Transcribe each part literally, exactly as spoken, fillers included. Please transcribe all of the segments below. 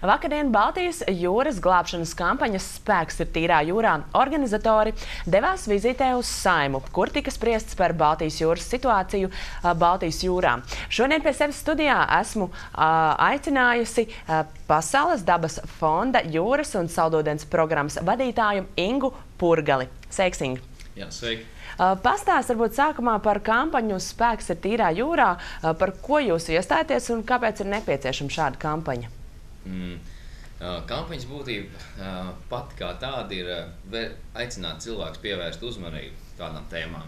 Vakardien Baltijas jūras glābšanas kampaņas Spēks ir tīrā jūrā organizatori devās vizītē uz Saimu, kur tika spriests par Baltijas jūras situāciju Baltijas jūrā. Šodien pie sevis studijā esmu aicinājusi Pasaules dabas fonda jūras un saldūdens programmas vadītāju Ingu Purgali. Sveiks, Inga! Jā, sveiki! Pastāst varbūt sākumā par kampaņu Spēks ir tīrā jūrā, par ko jūs iestājaties un kāpēc ir nepieciešama šāda kampaņa? Mm. Kampaņas būtība pati kā tāda ir aicināt cilvēkus pievērst uzmanību kādām tēmām.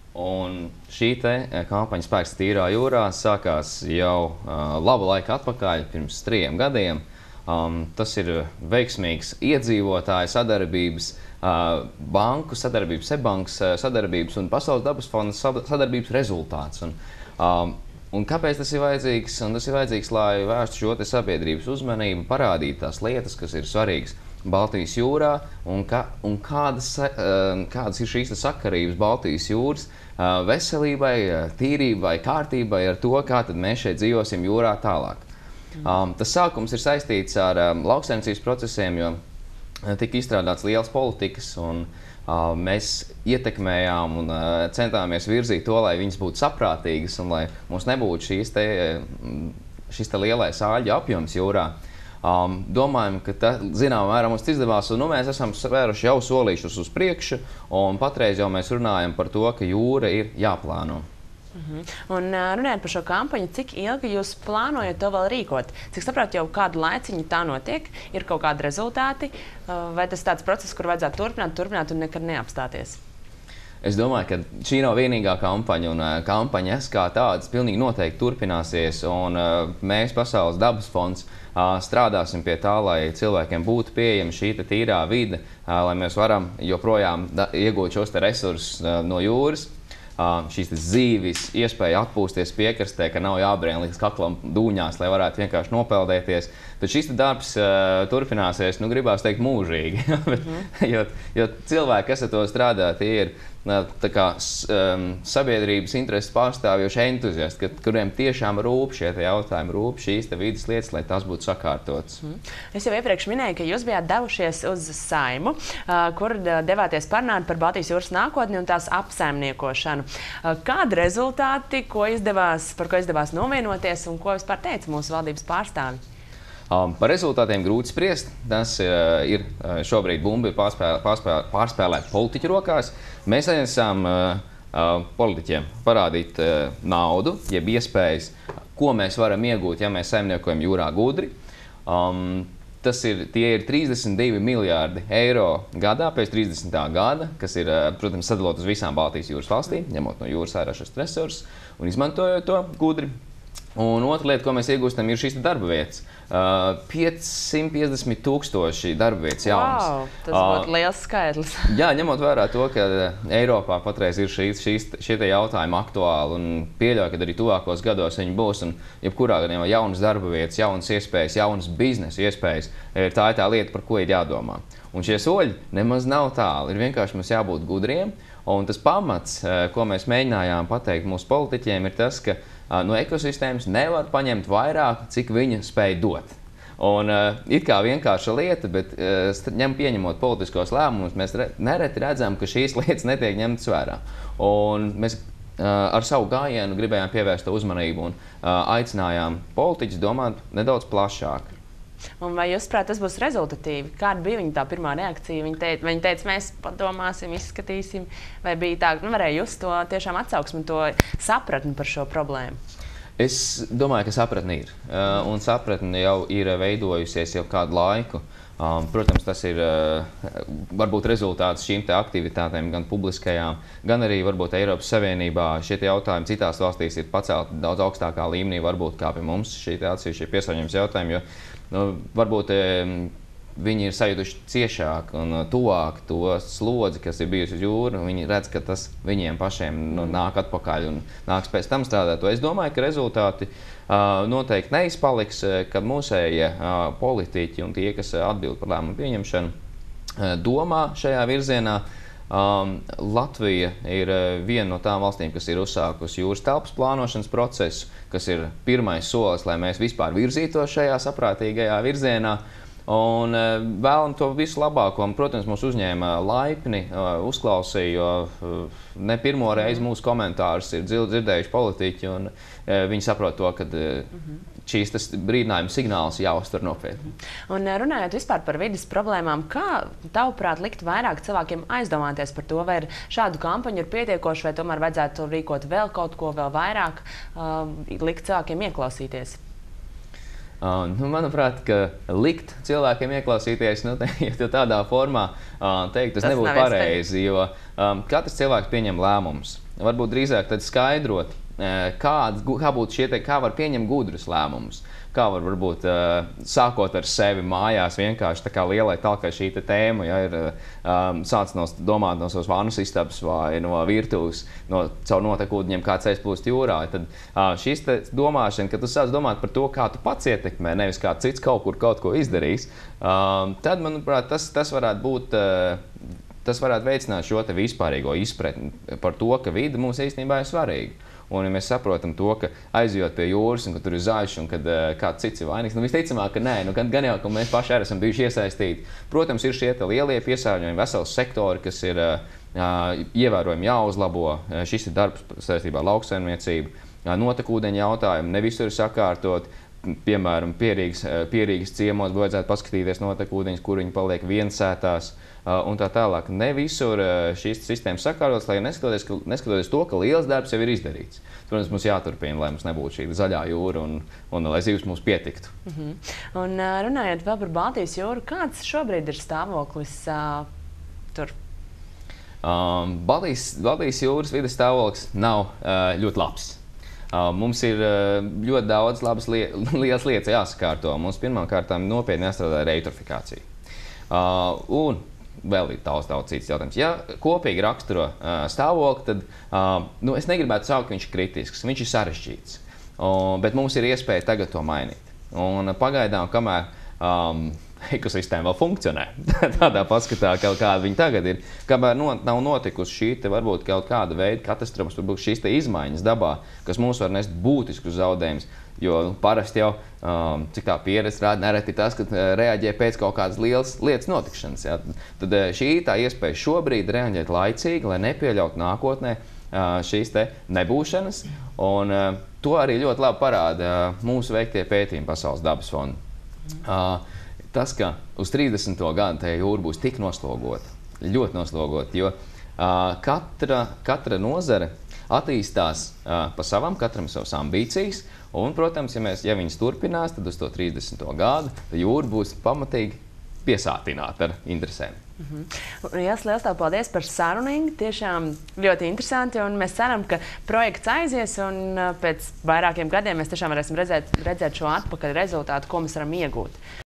Un šī te kampaņa Spēks ir tīrā jūrā sākās jau labu laiku atpakaļ, pirms trījiem gadiem. Um, tas ir veiksmīgs iedzīvotāju sadarbības, uh, banku sadarbības, Sebankas sadarbības un Pasaules dabas fonda sadarbības rezultāts. Un, um, un kāpēc tas ir vajadzīgs? Un tas ir vajadzīgs, lai vērstu šo te sabiedrības uzmanību, parādīt tās lietas, kas ir svarīgas Baltijas jūrā, un, ka, un kādas, uh, kādas ir šīs sakarības Baltijas jūras uh, veselībai, tīrībai, kārtībai ar to, kā tad mēs šeit dzīvosim jūrā tālāk. Um, tas sākums ir saistīts ar um, lauksaimniecības procesiem, jo uh, tika izstrādāts liels politikas, un uh, mēs ietekmējām un uh, centāmies virzīt to, lai viņas būtu saprātīgas un lai mums nebūtu šīs te, šis te lielais āļu apjoms jūrā. Um, domājam, ka tā, zināmā mērā mums izdevās, un nu, mēs esam svēruši jau solīšus uz priekšu, un patreiz jau mēs runājam par to, ka jūra ir jāplāno. Uh-huh. Un runājot par šo kampaņu, cik ilgi jūs plānojat to vēl rīkot? Cik saprāt, jau kādu laiciņu tā notiek, ir kaut kādi rezultāti, vai tas tāds process, kur vajadzētu turpināt, turpināt un nekad neapstāties? Es domāju, ka šī nav vienīgā kampaņa, un kampaņas kā tādas pilnīgi noteikti turpināsies, un mēs, Pasaules dabas fonds, strādāsim pie tā, lai cilvēkiem būtu pieejama šī tīrā vide, lai mēs varam joprojām iegūt šos te resursus no jūras. Uh, šīs zīvis, iespēja atpūsties piekrastē, ka nav jābrien līdz kaklam dūņās, lai varētu vienkārši nopeldēties. Tad šis darbs uh, turpināsies, nu gribās teikt, mūžīgi. mm. jo, jo cilvēki, kas ar to strādā, tie ir uh, tā kā um, sabiedrības intereses pārstāvjoši entuziasti, kuriem tiešām rūp šie jautājumi, rūp šīs vidas lietas, lai tās būtu sakārtotas. Mm. Es jau iepriekš minēju, ka jūs bijāt devušies uz Saimu, uh, kur devāties parunāt par Baltijas jūras nākotni un tās apsaimniekošanu. Kādi rezultāti, ko izdevās, par ko izdevās novienoties un ko vispār teica mūsu valdības pārstāvi? Um, par rezultātiem grūti spriest. Tas uh, ir uh, šobrīd bumba ir pārspēlē, pārspēlē, pārspēlēt politiķu rokās. Mēs aicinām uh, uh, politiķiem parādīt uh, naudu, jeb iespējas, ko mēs varam iegūt, ja mēs saimniekojam jūrā gudri. Um, Tas ir, tie ir trīsdesmit divi miljārdi eiro gadā pēc trīsdesmitā gada, kas ir, protams, sadalot uz visām Baltijas jūras valstīm, ņemot no jūras ārā šos resursus un izmantojot to gudri. Un otra lieta, ko mēs iegūstam, ir šīs darba vietas. Uh, piecsimt piecdesmit tūkstoši darba vietas jaunas. Wow, tas būtu uh, liels skaitlis. Jā, ņemot vērā to, ka Eiropā patreiz ir šīs, šīs, šie jautājumi aktuāli un pieļauj, ka arī tuvākos gados viņi būs. Un jebkurā gadījumā jaunas darba vietas, jaunas iespējas, jaunas biznesa iespējas, tā ir tā lieta, par ko ir jādomā. Un šie soļi nemaz nav tāli. Ir vienkārši mums jābūt gudriem. Un tas pamats, ko mēs mēģinājām pateikt mūsu politiķiem, ir tas, ka no ekosistēmas nevar paņemt vairāk, cik viņa spēj dot. Un uh, it kā vienkārša lieta, bet uh, ņem pieņemot politiskos lēmumus, mēs re, nereti redzam, ka šīs lietas netiek ņemtas vērā. Un mēs uh, ar savu gājienu gribējām pievērst uzmanību un uh, aicinājām politiķus domāt nedaudz plašāk. Un vai jūs prāt, tas būs rezultatīvi? Kāda bija viņa tā pirmā reakcija? Viņa teica, viņa teica mēs padomāsim, izskatīsim, vai bija tā, nu varēja just to tiešām atsauksmi, to sapratni par šo problēmu? Es domāju, ka sapratni ir. Uh, un sapratni jau ir veidojusies jau kādu laiku. Um, protams, tas ir uh, varbūt rezultāts šīm te aktivitātēm gan publiskajām, gan arī varbūt Eiropas Savienībā. Šie jautājumi citās valstīs ir pacelti daudz augstākā līmenī, varbūt kā pie mums šī atsevišķie piesārņojums jautājumi, jo nu, varbūt um, viņi ir sajutuši ciešāk un tuvāk to slodzi, kas ir bijusi uz jūru. Viņi redz, ka tas viņiem pašiem nu, nāk atpakaļ un nāks pēc tam strādāt. Es domāju, ka rezultāti uh, noteikti neizpaliks, kad mūsējie uh, politiķi un tie, kas atbild par lēmumu pieņemšanu, uh, domā šajā virzienā. Um, Latvija ir viena no tām valstīm, kas ir uzsākusi jūras telpas plānošanas procesu, kas ir pirmais solis, lai mēs vispār virzītos šajā saprātīgajā virzienā. Un uh, vēlam to visu labāko. Un, protams, mūs uzņēma laipni, uh, uzklausīja, jo uh, ne pirmo reizi mūsu komentārus ir dzirdējuši politiķi, un uh, viņi saprot to, ka uh, šīs tas brīdinājuma signāls jāuztver nopietni. Un runājot vispār par vides problēmām, kā tavuprāt likt vairāk cilvēkiem aizdomāties par to, vai ir šādu kampaņu ir pietiekoši, vai tomēr vajadzētu rīkot vēl kaut ko vēl vairāk, uh, likt cilvēkiem ieklausīties? Uh, nu, manuprāt, ka likt cilvēkiem ieklausīties, nu, te, ja tādā formā uh, teikt, tas, tas nebūtu pareizi, jo um, katrs cilvēks pieņem lēmumus. Varbūt drīzāk tad skaidrot, uh, kād, kā būtu šie te, kā var pieņemt gudrus lēmumus. Kā var varbūt uh, sākot ar sevi mājās vienkārši tā kā lielai talkai šī te tēma, ja ir um, sāc no domāt no savas vannas istabas vai no virtuves, no caur notekūdeņiem, kā ceļš plūst jūrā, tad uh, šīs te domāšana, kad tu sāc domāt par to, kā tu pats ietekmē, nevis kā cits kaut kur kaut ko izdarīs, um, tad, manuprāt, tas, tas varētu būt, uh, tas varētu veicināt šo te vispārīgo izpratni par to, ka vide mums īstenībā ir svarīga. Un, ja mēs saprotam to, ka aizjot pie jūras, un ka tur ir zaļš, un kad uh, kāds cits ir vainīgs, nu visticamāk, ka nē, nu, gan, gan jau, ka mēs paši arī esam bijuši iesaistīti. Protams, ir šie te lielie piesārņojumi, vesels sektori, kas ir uh, ievērojami jāuzlabo. Šis ir darbs saistībā ar lauksaimniecību, notekūdeņu jautājumu, ne visur ir sakārtot. Piemēram, Pierīgas, Pierīgas ciemos vajadzētu paskatīties notekūdeņus, kur viņi paliek viensētās un tā tālāk. Ne visur šīs sistēmas sakārtotas, lai neskatoties, ka, neskatoties to, ka liels darbs jau ir izdarīts. Protams, mums jāturpina, lai mums nebūtu šī zaļā jūra un, un lai zivs mums pietiktu. Mm-hmm. Un runājot vēl par Baltijas jūru, kāds šobrīd ir stāvoklis uh, tur? Um, Baltijas, Baltijas jūras vides stāvoklis nav uh, ļoti labs. Uh, mums ir uh, ļoti daudz labas li lielas lietas jāsakārto. Mums pirmkārt nopietni jāstrādā ar eitrofikāciju. Uh, un vēl ir daudz, daudz cits jautājums. Ja kopīgi raksturo uh, stāvokli, tad uh, nu, es negribētu saukt, ka viņš ir kritisks, viņš ir sarežģīts. Uh, bet mums ir iespēja tagad to mainīt. Un uh, pagaidām, kamēr um, ekosistēma vēl funkcionē, tādā paskatā, kaut kāda viņa tagad ir, kamēr no, nav notikusi šī te varbūt kaut kāda veida katastrofas, varbūt šīs te izmaiņas dabā, kas mums var nest būtiskus zaudējumus, jo nu, parasti jau, um, cik tā pieredze rāda, nereti tas, ka uh, reaģē pēc kaut kādas lielas lietas notikšanas. Ja? Tad uh, šī tā iespēja šobrīd reaģēt laicīgi, lai nepieļautu nākotnē uh, šīs te nebūšanas, un uh, to arī ļoti labi parāda uh, mūsu veiktie pētījumi Pasaules dabas fonda. Uh, Tas, ka uz trīsdesmito gadu tā jūra būs tik noslogota, ļoti noslogota, jo uh, katra, katra nozare attīstās uh, pa savam, katram savas ambīcijas, un, protams, ja, mēs, ja viņas turpinās, tad uz to trīsdesmito gadu jūra būs pamatīgi piesātināta ar interesēm. Mm-hmm. Jās, liels tev paldies par sarunu. Tiešām ļoti interesanti, un mēs ceram, ka projekts aizies, un pēc vairākiem gadiem mēs tiešām varēsim redzēt, redzēt šo atpakaļ rezultātu, ko mēs varam iegūt.